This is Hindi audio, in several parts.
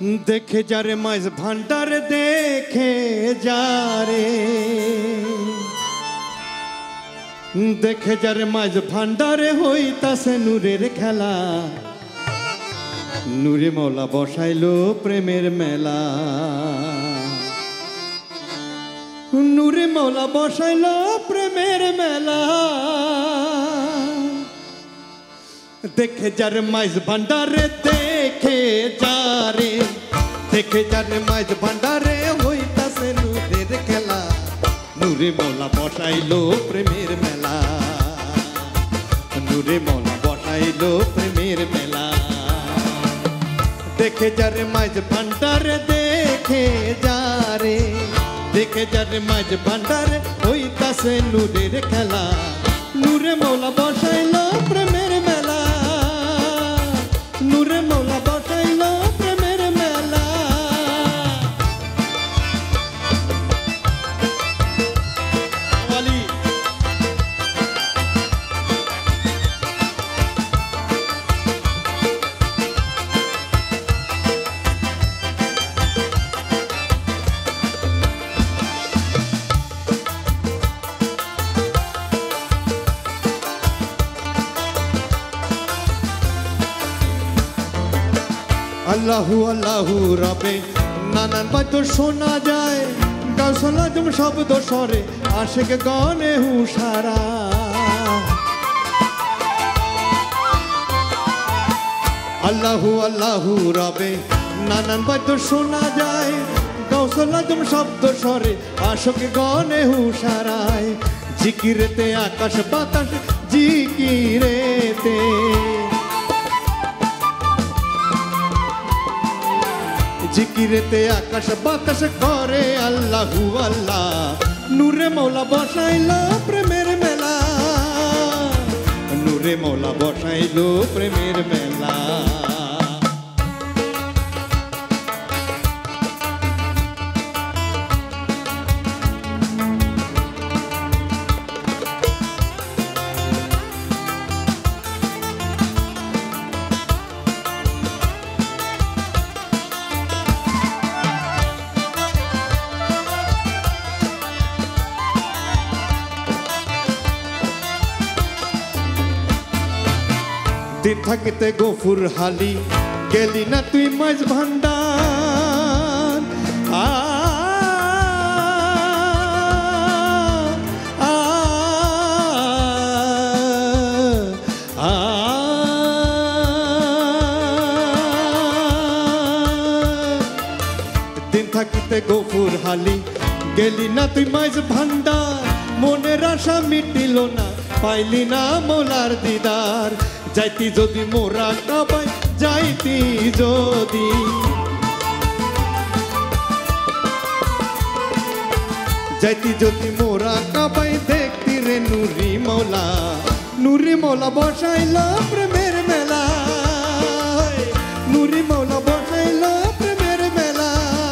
देखे जा रे माइज भांडार देखे जा रे देखे जा रे माइज भांडारे हইতাছে নূরের খেলা নূরে মওলা বসাইলো প্রেমের মেলা নূরে মওলা বসাইলো প্রেমের মেলা देखे जा रे माइज भांडारे देखे जा रे देखे जा रे माइज भांडारे हইতাছে নূরের খেলা নূরে মওলা বসাইলো প্রেমের মেলা নূরে মওলা বসাইলো প্রেমের মেলা देखे जा रे माइज भांडारे देखे जा रे देखे जा रे माइज भांडारे हইতাছে নূরের খেলা নূরে মওলা বসাইলো প্রেমের মেলা নূরে মওলা বসাইলো প্রেমের মেলা আল্লাহু আল্লাহু রবে নানান বাদ্য শোনা যায় গাউসুল আজম শব্দ স্বরে আশিক গানে হুশারা আল্লাহু আল্লাহু রবে নানান বাদ্য শোনা যায় গাউসুল আজম শব্দ স্বরে আশিক গানে হুশারায় জিকিরেতে আকাশ বাতাস জিকিরেতে जिकिरेते आकाश बातास करे अल्लाहु अल्लाह नूरे मौला बसाइलो प्रेमेर मेला नूरे मौला बसाइलो प्रेमेर मेला दिन थकते गोफुर हाली गेली ना तुई माइज भांडार दिन थकते गोफुर हाली गेली ना तुई माइज भांडार मोनेर आशा मिटिलो ना पाइली ना मौलार दीदार जाइती जोदी मोरा काबाई जाइती जोदी जाइती जोदी मोरा काबाई देखती रे नूरी मौला बसाइलो प्रेमेर मेला नूरी मौला बसाइलो प्रेमेर मेला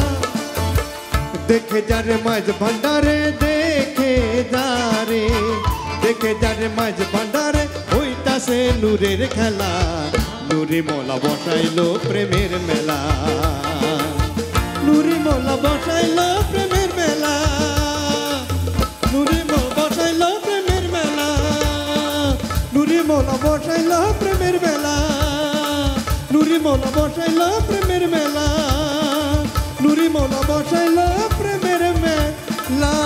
देखे जा रे माइज भांडारे देखे जा रे देखे जा रे माइज भांडारे हইতাছে নূরের খেলা নূরে মওলা বসাইলো প্রেমের মেলা নূরে মওলা বসাইলো প্রেমের মেলা নূরে মওলা বসাইলো প্রেমের মেলা নূরে মওলা বসাইলো প্রেমের মেলা নূরে মওলা বসাইলো প্রেমের মেলা নূরে মওলা বসাইলো প্রেমের মেলা